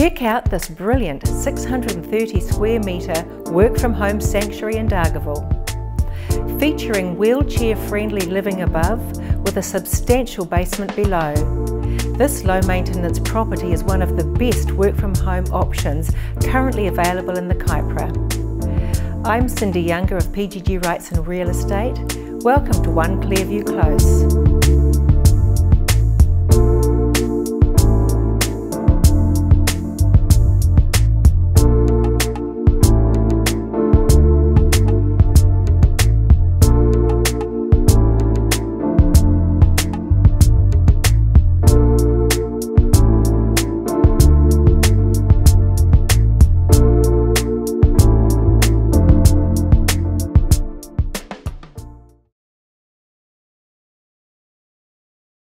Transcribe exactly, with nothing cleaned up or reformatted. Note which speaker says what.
Speaker 1: Check out this brilliant six hundred thirty square metre work from home sanctuary in Dargaville. Featuring wheelchair-friendly living above with a substantial basement below. This low-maintenance property is one of the best work-from-home options currently available in the Kaipara. I'm Cindy Younger of P G G Rights and Real Estate. Welcome to One Clearview Close.